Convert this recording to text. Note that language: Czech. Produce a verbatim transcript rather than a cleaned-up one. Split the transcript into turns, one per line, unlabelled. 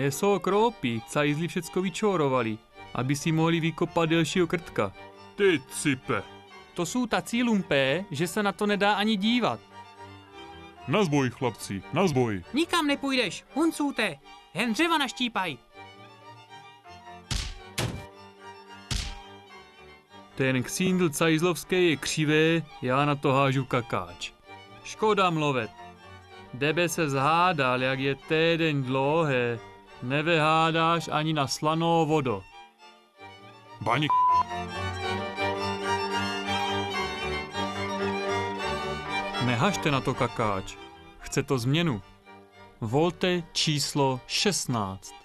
Nejsou krópy, cajzli všecko vyčórovali, aby si mohli vykopat delšího krtka.
Ty cipe.
To jsou tací lumpé, že se na to nedá ani dívat.
Na zboj, chlapci, na zboj.
Nikam nepůjdeš, huncůte, jen dřeva naštípaj.
Ten ksíndl cajzlovský je křivé, já na to hážu kakáč. Škoda mluvet. Debe se zhádal, jak je týden dlouhé. Nevyhádáš ani na slanou vodu.
Bani
Nehažte na to kakáč. Chce to změnu. Volte číslo šestnáct.